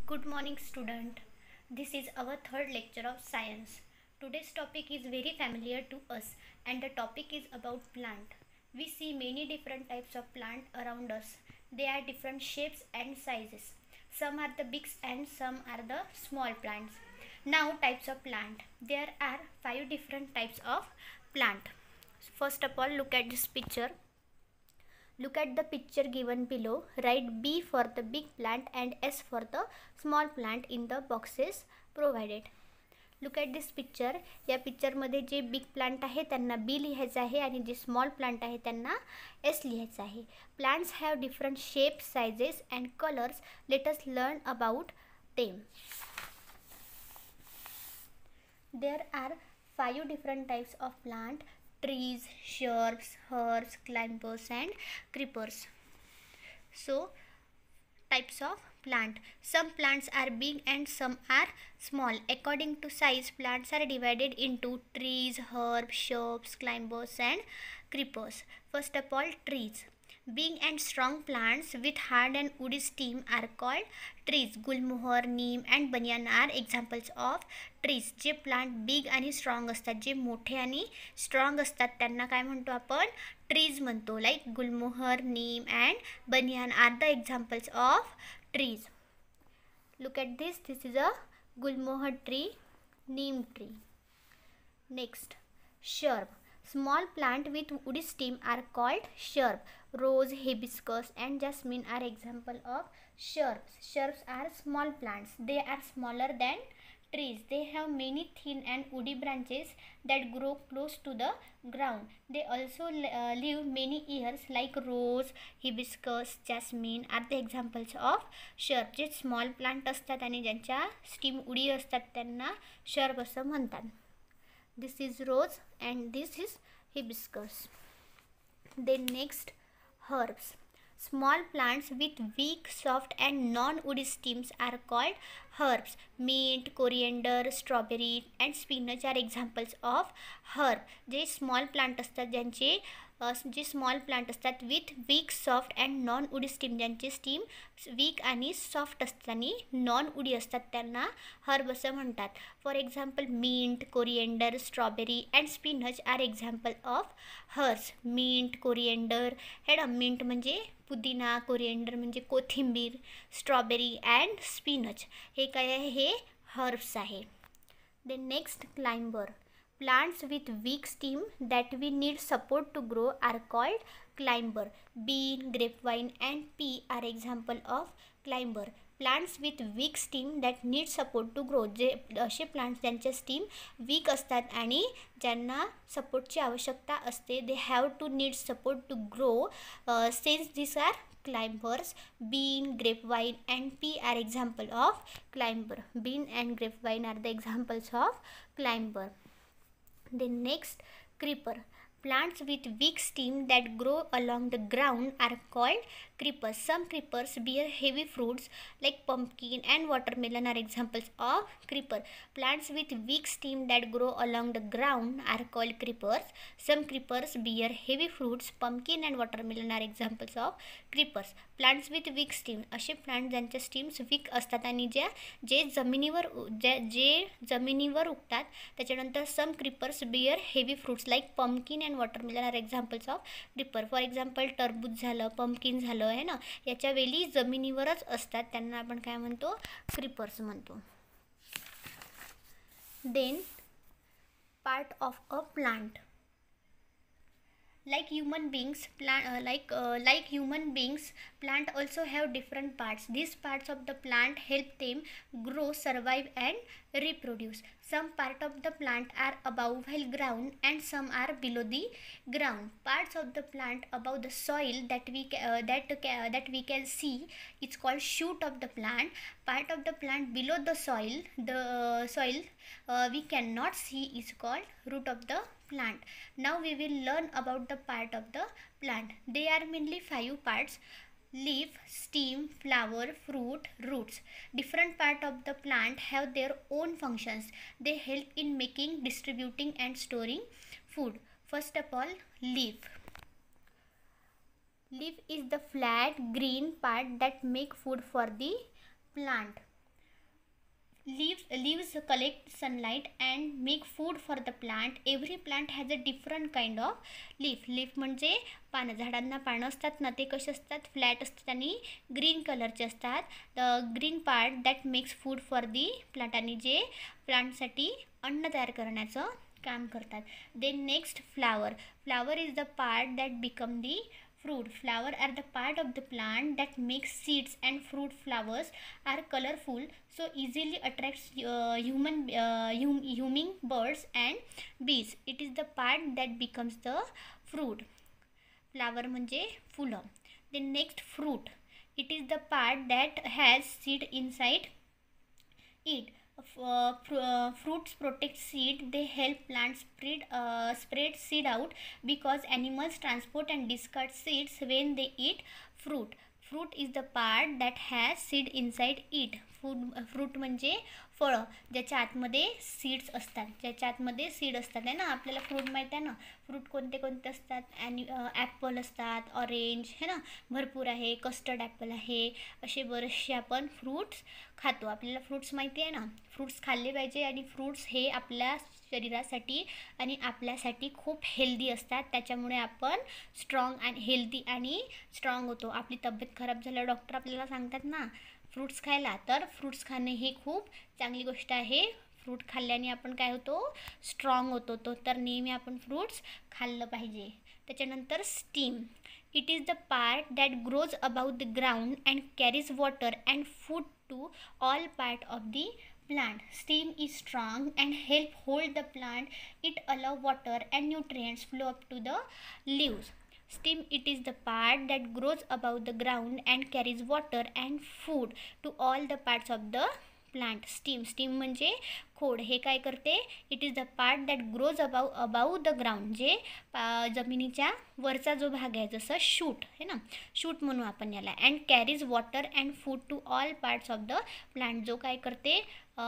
Good morning, student. This is our third lecture of science. Today's topic is very familiar to us, and the topic is about plant. We see many different types of plant around us. They are different shapes and sizes. Some are the big and some are the small plants. Now, types of plant. There are 5 different types of plant. First of all, look at this picture. Look at the picture given below. Write B for the big plant and S for the small plant in the boxes provided. Look at this picture. या पिक्चरमध्ये जे big plant आहे त्यांना B लिहायचं आहे आणि जे small plant आहे त्यांना S लिहायचं आहे. Plants have different shapes, sizes and colours. Let us learn about them. There are 5 different types of plant: trees, shrubs, herbs, climbers and creepers. So, types of plant. Some plants are big and some are small. According to size, plants are divided into trees, herbs, shrubs, climbers and creepers. First of all, trees. Big and strong plants with hard and woody stem are called trees. Gulmohar, neem and banyan are examples of trees. जे plant big आणि strong असतात, जे मोठे आणि strong असतात त्यांना काय म्हणतो आपण? ट्रीज म्हणतो. Like gulmohar, neem and banyan are the examples of trees. Look at this. This is a gulmohar tree, neem tree. Next, shrub. Small plant with woody stem are called shrub. Rose, hibiscus and jasmine are example of shrubs. Shrubs are small plants. They are smaller than trees. They have many thin and woody branches that grow close to the ground. They also live many years. Like rose, hibiscus, jasmine are the examples of shrub. जे small plant असतात आणि ज्यांच्या steam उडी असतात त्यांना shrub असं म्हणतात. This is rose and this is hibiscus. Then next, herbs. Small plants with weak, soft and non-woody stems are called herbs. Mint, coriander, strawberry and spinach are examples of herb. J small plant असतात ज्यांचे जे small plant असतात with weak, soft and non woody stem, ज्यांचे stem weak आणि soft असतात आणि non woody असतात त्यांना हर्ब असं म्हणतात. For example, mint, coriander, strawberry and spinach are example of herbs. Mint, coriander हे मिंट म्हणजे पुदिना, कोरिएंडर म्हणजे कोथिंबीर, स्ट्रॉबेरी अँड स्पिनच हे काय आहे? हे हर्ब्स आहे. Then next, climber. Plants with weak stem that we need support to grow are called climber. Bean, grapevine and pea are example of climber. Plants with weak stem that need support to grow. जे असे plants ज्यांचे stem week असतात आणि ज्यांना सपोर्टची आवश्यकता असते, they have to need support to grow. Since these are climbers, bean, grapevine and pea are example of climber. Bean and grapevine are the examples of climber. Then next, creeper. Plants with weak stem that grow along the ground are called creepers. Some creepers bear heavy fruits like pumpkin and watermelon are examples of creeper. Plants with weak stem that grow along the ground are called creepers. Some creepers bear heavy fruits. Pumpkin and watermelon are examples of creepers. Plants with weak stem असे plant ज्यांच्या stems weak असतात आणि जे जमिनीवर उगतात. त्याच्यानंतर some creepers bear heavy fruits like pumpkin and watermelon are examples of creeper. For example, टरबूज झालं, पम्पकिन झालं आहे ना, याच्या वेली जमिनीवरच असतात, त्यांना आपण काय म्हणतो? क्रीपर्स म्हणतो. Then, part of a plant. Like human beings, plant also have different parts. These parts of the plant help them grow, survive and reproduce. Some part of the plant are above the ground and some are below the ground. Parts of the plant above the soil that we can see is called shoot of the plant. Part of the plant below the soil we cannot see is called root of the plant. Now we will learn about the part of the plant. They are mainly 5 parts: leaf, stem, flower, fruit, roots. Different part of the plant have their own functions. They help in making, distributing and storing food. First of all, leaf. Leaf is the flat green part that make food for the plant. Leaves collect sunlight and make food for the plant. Every plant has a different kind of leaf म्हणजे पानं, झाडांना पानं असतात ना, ते कसे असतात, flat असतात आणि ग्रीन कलरचे असतात. The green part that makes food for the plant, आणि जे प्लांटसाठी अन्न तयार करण्याचं काम करतात. Then next flower is the part that become the fruit. Flower are the part of the plant that makes seeds, and fruit flowers are colorful so easily attracts humming birds and bees. It is the part that becomes the fruit. Flower म्हणजे फुलं. Then next fruit. It is the part that has seed inside it. Fruits protect seed. They help plants spread seed out because animals transport and discard seeds when they eat fruit. Fruit is the part that has seed inside it. Fruit म्हणजे फळं, ज्याच्या आतमध्ये seeds असतात, ज्याच्या आतमध्ये seed असतात आहे ना. आपल्याला फ्रूट माहीत आहे ना, फ्रूट कोणते कोणते असतात. ॲपल असतात, ऑरेंज है ना, भरपूर आहे, कस्टर्ड ॲपल आहे, असे बरेचसे आपण फ्रूट्स खातो. आपल्याला फ्रूट्स माहिती आहे ना, फ्रूट्स खाल्ले पाहिजे. आणि फ्रूट्स हे आपल्या शरीरासाठी आणि आपल्यासाठी खूप हेल्दी असतात. त्याच्यामुळे आपण स्ट्रॉंग आणि हेल्दी आणि स्ट्रॉंग होतो. आपली तब्येत खराब झाल्यावर डॉक्टर आपल्याला सांगतात ना फ्रूट्स खायला, तर फ्रूट्स खाणे ही खूप चांगली गोष्ट आहे. फ्रूट खाल्ल्याने आपण काय होतो, स्ट्रॉंग होतो. तर नेहमी आपण फ्रूट्स खाल्लं पाहिजे. त्याच्यानंतर stem. It is the part that grows about the ground and carries water and food to all part of the plant. Stem is strong and help hold the plant. It allow water and nutrients flow up to the leaves. Stem, it is the part that grows above the ground and carries water and food to all the parts of the plant. Stem म्हणजे खोड. हे काय करते, it is the part that grows above the ground, जे जमिनीच्या वरचा जो भाग आहे, जसं शूट है ना, शूट म्हणू आपण याला. And carries water and food to all parts of the plant, जो काय करते,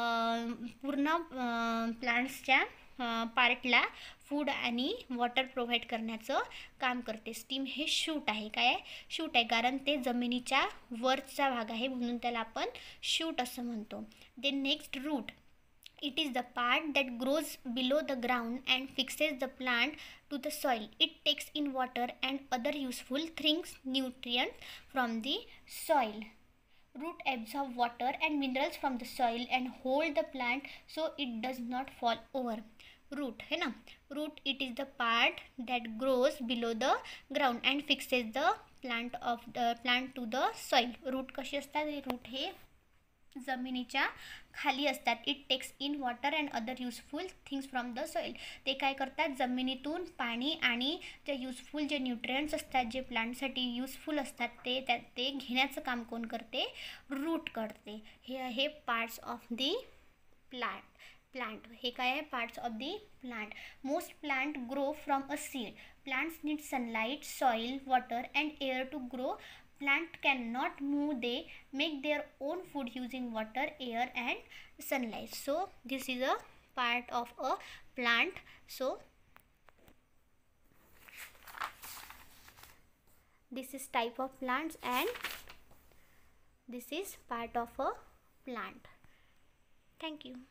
पूर्ण प्लांट्सच्या पार्टला फूड आणि वॉटर प्रोव्हाइड करण्याचं काम करते. स्टीम हे शूट आहे. काय आहे, शूट आहे, कारण ते जमिनीच्या वरचा भाग आहे म्हणून त्याला आपण शूट असं म्हणतो. Then next root. It is the part that grows below the ground and fixes the plant to the soil. It takes in water and other useful things, nutrients from the soil. Root absorb water and minerals from the soil and hold the plant so it does not fall over. Root है ना, root it is the part that grows below the ground and fixes the plant to the soil. Root कशी असतात, root हे जमिनीच्या खाली असतात. It takes in water and other useful things from the soil. ते काय करतात, जमिनीतून पाणी आणि जे युजफुल जे न्यूट्रिएंट्स असतात, जे प्लांटसाठी युजफुल असतात, ते घेण्याचं काम कोण करते, रूट करते. हे आहे पार्ट्स ऑफ दी प्लांट. हे काय आहे, parts of the plant. Most plant grow from a seed. Plants need sunlight, soil, water and air to grow. Plant cannot move, they make their own food using water, air and sunlight. So this is a part of a plant. So this is type of plants and this is part of a plant. Thank you.